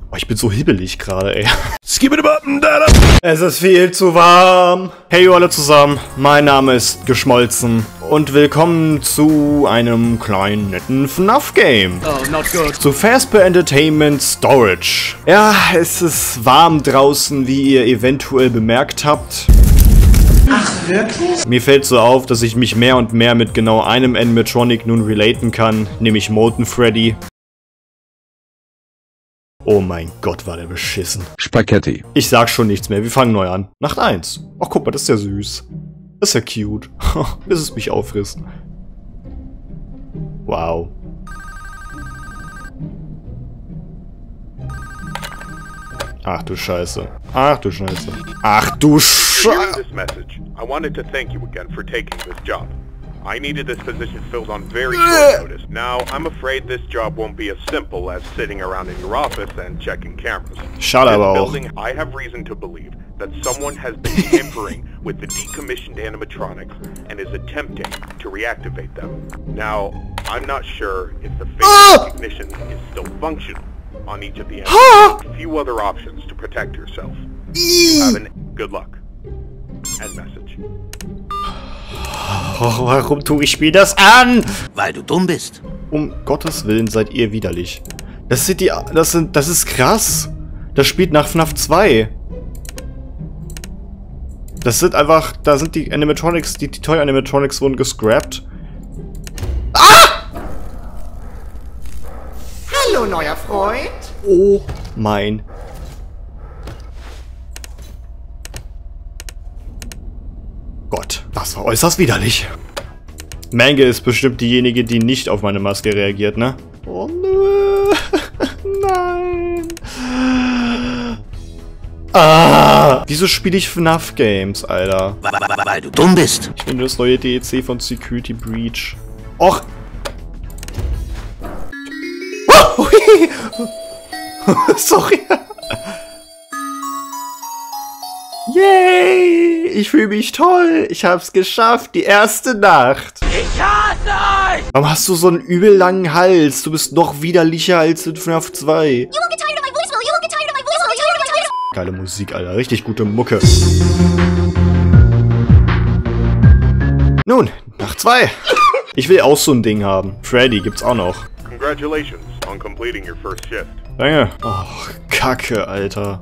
Oh, ich bin so hibbelig gerade, ey. Es ist viel zu warm. Hey you alle zusammen, mein Name ist Geschmolzen und willkommen zu einem kleinen netten FNAF-Game. Oh, not good. Zu Fazbear Entertainment Storage. Ja, es ist warm draußen, wie ihr eventuell bemerkt habt. Ach, wirklich? Mir fällt so auf, dass ich mich mehr und mehr mit genau einem Animatronic nun relaten kann, nämlich Molten Freddy. Oh mein Gott, war der beschissen. Spaghetti. Ich sag schon nichts mehr, wir fangen neu an. Nacht 1. Ach guck mal, das ist ja süß. Das ist ja cute. Bis es mich auffrisst. Wow. Ach du Scheiße. Ach du Scheiße. Ach du Scheiße. This message. I wanted to thank you again for taking this job. I needed this position filled on very short notice. Now, I'm afraid this job won't be as simple as sitting around in your office and checking cameras. Schade aber auch. Building, I have reason to believe that someone has been tampering with the decommissioned animatronics and is attempting to reactivate them. Now, I'm not sure if the face recognition is still functional on each of the animatronics. A few other options to protect yourself. You have an good luck. End message. Oh, warum tue ich mir das an? Weil du dumm bist. Um Gottes Willen seid ihr widerlich. Das ist krass. Das spielt nach FNAF 2. Das sind einfach, da sind die Animatronics, die Toy Animatronics wurden gescrapped. Ah! Hallo, neuer Freund. Oh mein. Gott, das war äußerst widerlich. Mange ist bestimmt diejenige, die nicht auf meine Maske reagiert, ne? Oh nö. Nein. Ah! Wieso spiele ich FNAF Games, Alter? Weil du dumm bist. Ich nehme das neue DEC von Security Breach. Och! Oh, hui. Sorry. Yay! Ich fühle mich toll. Ich hab's geschafft. Die erste Nacht. Ich hasse euch! Warum hast du so einen übel langen Hals? Du bist noch widerlicher als in FNAF 2. Geile Musik, Alter. Richtig gute Mucke. Nun, Nacht 2. Ich will auch so ein Ding haben. Freddy gibt's auch noch. Congratulations on completing your first shift. Danke. Oh, Kacke, Alter.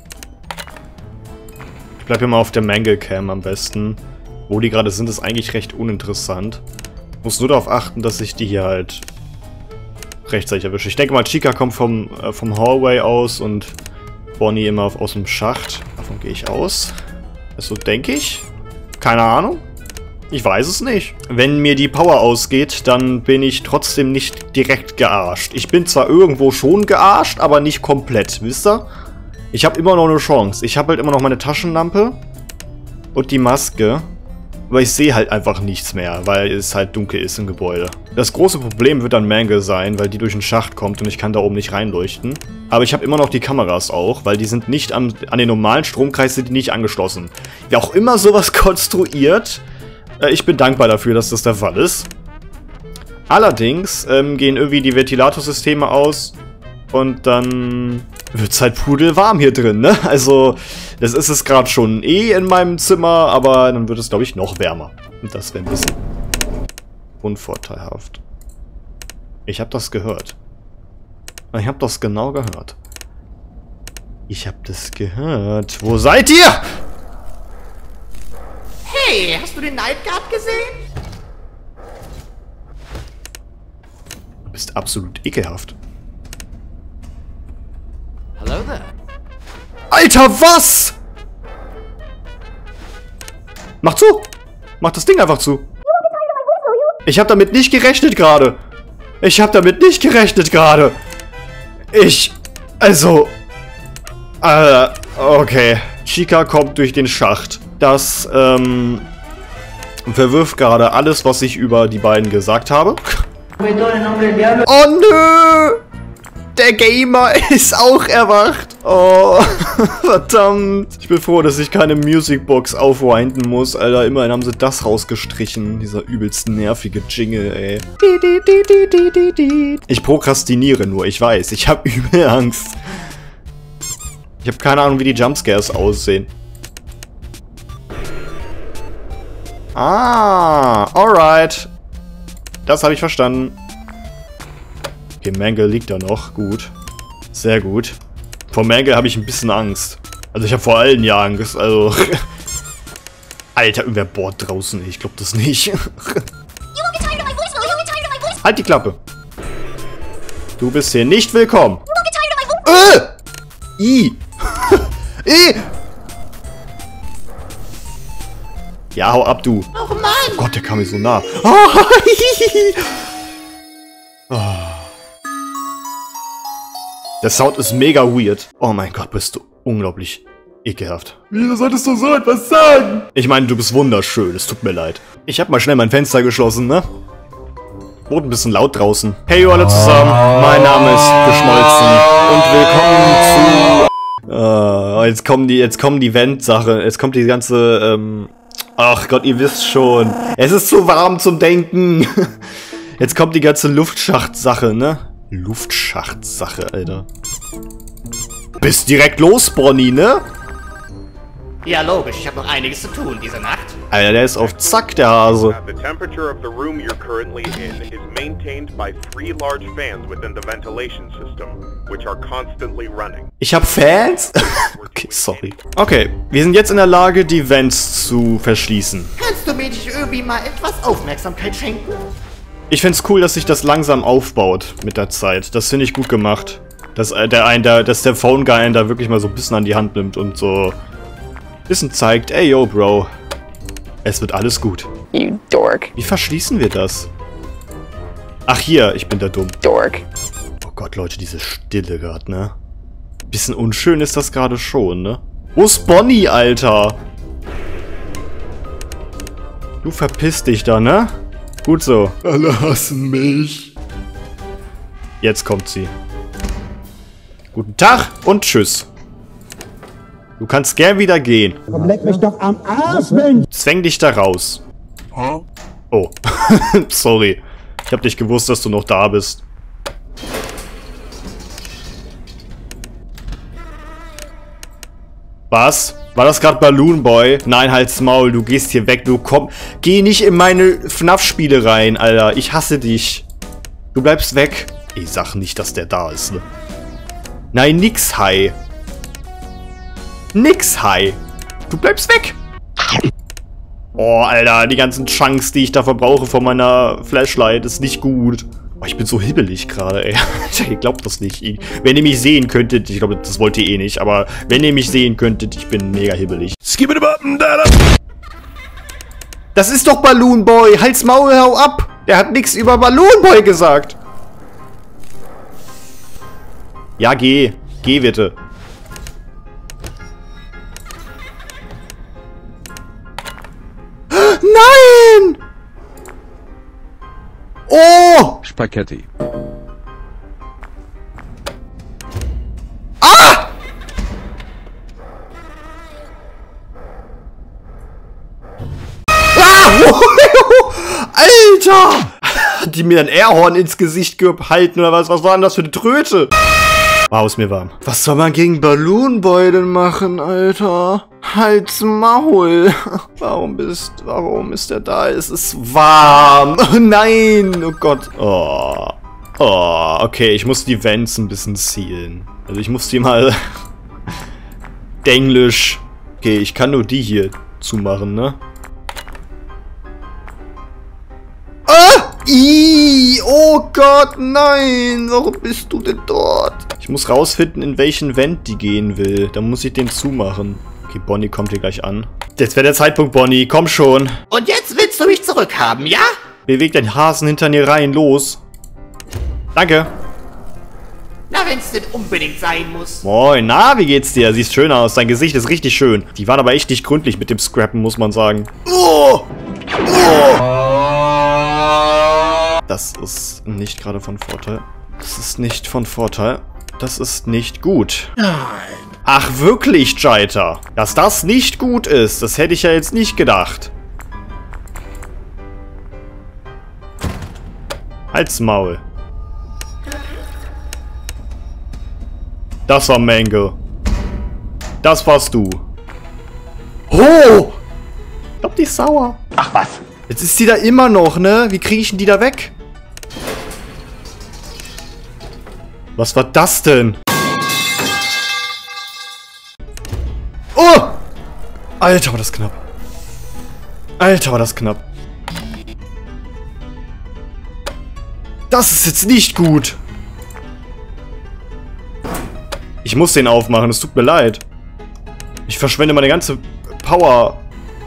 Ich bleib hier mal auf der Mangle-Cam am besten. Wo die gerade sind, ist eigentlich recht uninteressant. Ich muss nur darauf achten, dass ich die hier halt rechtzeitig erwische. Ich denke mal, Chica kommt vom Hallway aus und Bonnie immer aus dem Schacht. Davon gehe ich aus. Also denke ich. Keine Ahnung. Ich weiß es nicht. Wenn mir die Power ausgeht, dann bin ich trotzdem nicht direkt gearscht. Ich bin zwar irgendwo schon gearscht, aber nicht komplett, wisst ihr? Ich habe immer noch eine Chance. Ich habe halt immer noch meine Taschenlampe und die Maske. Aber ich sehe halt einfach nichts mehr, weil es halt dunkel ist im Gebäude. Das große Problem wird dann Mangle sein, weil die durch den Schacht kommt und ich kann da oben nicht reinleuchten. Aber ich habe immer noch die Kameras auch, weil die sind nicht an den normalen Stromkreis sind die nicht angeschlossen. Wer auch immer sowas konstruiert, ich bin dankbar dafür, dass das der Fall ist. Allerdings gehen irgendwie die Ventilatorsysteme aus und dann wird's halt pudelwarm hier drin, ne? Also, das ist es gerade schon in meinem Zimmer, aber dann wird es, glaube ich, noch wärmer. Und das wäre ein bisschen unvorteilhaft. Ich habe das gehört. Ich habe das genau gehört. Ich habe das gehört. Wo seid ihr? Hey, hast du den Night Guard gesehen? Du bist absolut ekelhaft. Hello there. Alter, was? Mach zu! Mach das Ding einfach zu. Ich habe damit nicht gerechnet gerade. Okay. Chica kommt durch den Schacht. Das, verwirft gerade alles, was ich über die beiden gesagt habe. Oh nö! Der Gamer ist auch erwacht. Oh, verdammt. Ich bin froh, dass ich keine Musicbox aufwinden muss, Alter. Immerhin haben sie das rausgestrichen. Dieser übelst nervige Jingle, ey. Ich prokrastiniere nur, ich weiß. Ich habe übel Angst. Ich habe keine Ahnung, wie die Jumpscares aussehen. Ah, alright. Das habe ich verstanden. Okay, Mangle liegt da noch. Gut. Sehr gut. Vor Mangle habe ich ein bisschen Angst. Also ich habe vor allen ja Angst. Also... Alter, irgendwer bohrt draußen. Ich glaube das nicht. Halt die Klappe. Du bist hier nicht willkommen. Ja, hau ab, du. Oh Mann! Oh Gott, der kam mir so nah. Der Sound ist mega weird. Oh mein Gott, bist du unglaublich ekelhaft. Wieso solltest du so etwas sagen? Ich meine, du bist wunderschön. Es tut mir leid. Ich habe mal schnell mein Fenster geschlossen, ne? Wurde ein bisschen laut draußen. Hey alle zusammen, mein Name ist Geschmolzen und willkommen zu... jetzt kommen die Vent-Sache. Jetzt kommt die ganze, ach Gott, ihr wisst schon. Es ist zu warm zum Denken. Jetzt kommt die ganze Luftschacht-Sache, ne? Luftschacht-Sache, Alter. Bist direkt los, Bonnie, ne? Ja, logisch. Ich habe noch einiges zu tun diese Nacht. Alter, der ist auf Zack, der Hase. The temperature of the room you're currently in is maintained by 3 large fans within the ventilation system, which are constantly running. Ich hab Fans? Okay, sorry. Okay, wir sind jetzt in der Lage, die Vents zu verschließen. Kannst du mir nicht irgendwie mal etwas Aufmerksamkeit schenken? Ich find's cool, dass sich das langsam aufbaut mit der Zeit. Das finde ich gut gemacht. Dass der Phone Guy einen da wirklich mal so ein bisschen an die Hand nimmt und so ein bisschen zeigt, ey yo, Bro, es wird alles gut. You dork. Wie verschließen wir das? Ach hier, ich bin da dumm. Dork. Oh Gott, Leute, diese Stille gerade, ne? Bisschen unschön ist das gerade schon, ne? Wo ist Bonnie, Alter? Du verpiss dich da, ne? Gut so. Alle hassen mich. Jetzt kommt sie. Guten Tag und tschüss. Du kannst gern wieder gehen. Leck mich doch am Arsch, Mensch! Zwäng dich da raus. Oh. Sorry. Ich hab nicht gewusst, dass du noch da bist. Was? War das gerade Balloon Boy? Nein, halt's Maul, du gehst hier weg, du komm. Geh nicht in meine FNAF-Spiele rein, Alter. Ich hasse dich. Du bleibst weg. Ich sag nicht, dass der da ist, ne? Nein, nix, Hi. Nix, Hi. Du bleibst weg. Oh, Alter, die ganzen Chunks, die ich da verbrauche von meiner Flashlight, ist nicht gut. Oh, ich bin so hibbelig gerade, ey. Ihr glaubt das nicht. Wenn ihr mich sehen könntet, ich glaube, das wollt ihr eh nicht, aber wenn ihr mich sehen könntet, ich bin mega hibbelig. Das ist doch Balloon Boy. Halt's Maul, hau ab. Der hat nichts über Balloon Boy gesagt. Ja, geh. Geh bitte. Nein! Oh! Spaghetti. Ah! Ah! Alter! Hat die mir ein Airhorn ins Gesicht gehalten oder was? Was war denn das für eine Tröte? Wow, ist mir warm. Was soll man gegen Balloon Boy denn machen, Alter? Halt's Maul. Warum ist der da? Es ist warm. Oh nein. Oh Gott. Oh. Oh, okay. Ich muss die Vents ein bisschen zielen. Also ich muss die mal... Denglisch. Okay, ich kann nur die hier zumachen, ne? Ah! Ih, oh Gott, nein. Warum bist du denn dort? Ich muss rausfinden, in welchen Vent die gehen will. Dann muss ich den zumachen. Okay, Bonnie kommt hier gleich an. Jetzt wäre der Zeitpunkt, Bonnie. Komm schon. Und jetzt willst du mich zurückhaben, ja? Beweg deinen Hasen hinter dir rein. Los. Danke. Na, wenn's denn unbedingt sein muss. Moin. Na, wie geht's dir? Siehst schön aus. Dein Gesicht ist richtig schön. Die waren aber echt nicht gründlich mit dem Scrappen, muss man sagen. Oh! Oh! Das ist nicht gerade von Vorteil. Das ist nicht von Vorteil. Das ist nicht gut. Nein. Ach wirklich, Jaita? Dass das nicht gut ist, das hätte ich ja jetzt nicht gedacht. Halt's Maul. Das war Mangle. Das warst du. Oh! Ich glaub, die ist sauer. Ach was. Jetzt ist die da immer noch, ne? Wie kriege ich denn die da weg? Was war das denn? Oh! Alter, war das knapp. Alter, war das knapp. Das ist jetzt nicht gut. Ich muss den aufmachen, es tut mir leid. Ich verschwende meine ganze Power.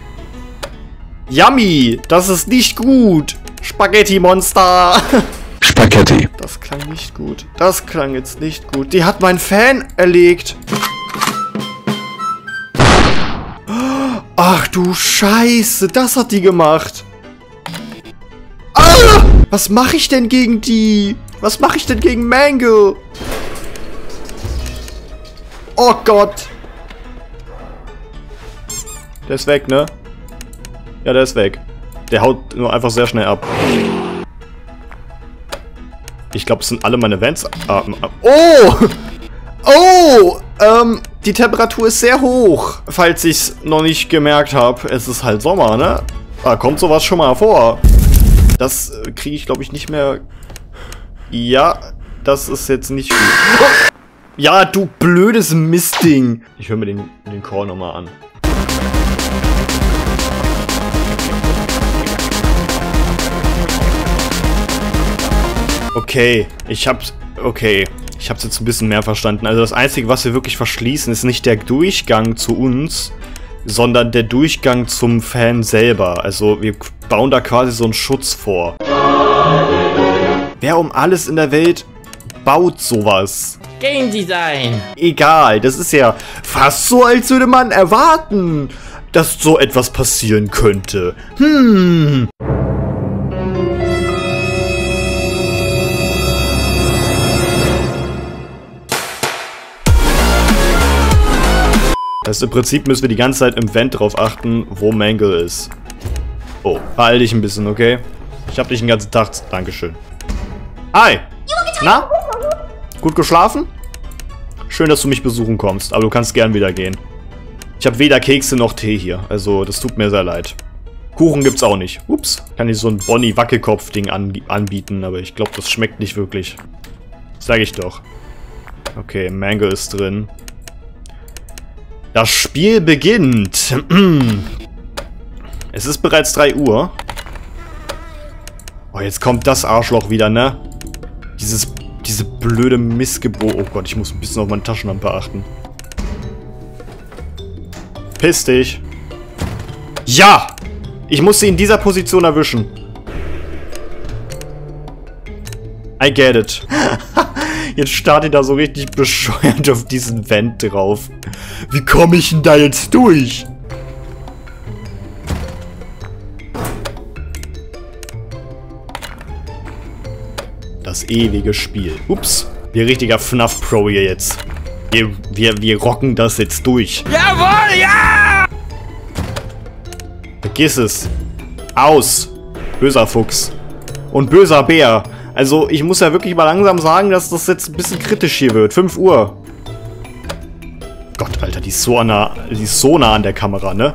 Yummy! Das ist nicht gut! Spaghetti-Monster! Spaghetti. Das klang nicht gut. Das klang jetzt nicht gut. Die hat meinen Fan erlegt. Ach du Scheiße, das hat die gemacht. Ah! Was mache ich denn gegen die? Was mache ich denn gegen Mangle? Oh Gott. Der ist weg, ne? Ja, der ist weg. Der haut nur einfach sehr schnell ab. Ich glaube, es sind alle meine Vents. Oh! Oh! Die Temperatur ist sehr hoch. Falls ich es noch nicht gemerkt habe. Es ist halt Sommer, ne? Da kommt sowas schon mal vor. Das kriege ich, glaube ich, nicht mehr... Ja, das ist jetzt nicht gut. Oh! Ja, du blödes Mistding. Ich höre mir den Call nochmal an. Okay, ich hab's jetzt ein bisschen mehr verstanden. Also das Einzige, was wir wirklich verschließen, ist nicht der Durchgang zu uns, sondern der Durchgang zum Fan selber. Also wir bauen da quasi so einen Schutz vor. Wer um alles in der Welt baut sowas? Game Design. Egal, das ist ja fast so, als würde man erwarten, dass so etwas passieren könnte. Also im Prinzip müssen wir die ganze Zeit im Vent drauf achten, wo Mangle ist. Oh, beeil dich ein bisschen, okay? Ich hab dich den ganzen Tag... Dankeschön. Hi! Na? Gut geschlafen? Schön, dass du mich besuchen kommst, aber du kannst gern wieder gehen. Ich habe weder Kekse noch Tee hier, also das tut mir sehr leid. Kuchen gibt's auch nicht. Ups. Kann ich so ein Bonnie-Wackelkopf-Ding anbieten, aber ich glaube, das schmeckt nicht wirklich. Sag ich doch. Okay, Mangle ist drin. Das Spiel beginnt. Es ist bereits 3 Uhr. Oh, jetzt kommt das Arschloch wieder, ne? Diese blöde Missgeburt. Oh Gott, ich muss ein bisschen auf meine Taschenlampe achten. Piss dich. Ja! Ich muss sie in dieser Position erwischen. I get it. Jetzt startet da so richtig bescheuert auf diesen Vent drauf. Wie komme ich denn da jetzt durch? Das ewige Spiel. Ups. Wir richtiger FNAF-Pro hier jetzt. Wir rocken das jetzt durch. Jawohl, ja! Vergiss es. Aus. Böser Fuchs. Und böser Bär. Also, ich muss ja wirklich mal langsam sagen, dass das jetzt ein bisschen kritisch hier wird. 5 Uhr. Gott, Alter, die ist so nah an der Kamera, ne?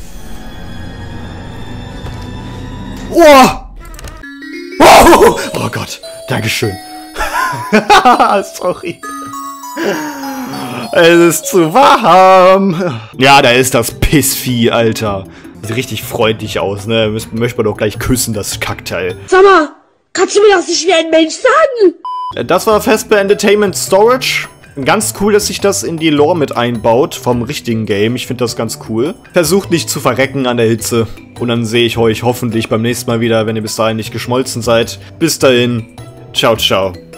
Oh! Oh, oh Gott, Dankeschön. Sorry. Es ist zu warm. Ja, da ist das Pissvieh, Alter. Sieht richtig freundlich aus, ne? Möchte man doch gleich küssen, das Kackteil. Sag mal, kannst du mir das nicht wie ein Mensch sagen? Das war Vesper Entertainment Storage. Ganz cool, dass sich das in die Lore mit einbaut vom richtigen Game. Ich finde das ganz cool. Versucht nicht zu verrecken an der Hitze. Und dann sehe ich euch hoffentlich beim nächsten Mal wieder, wenn ihr bis dahin nicht geschmolzen seid. Bis dahin. Ciao, ciao.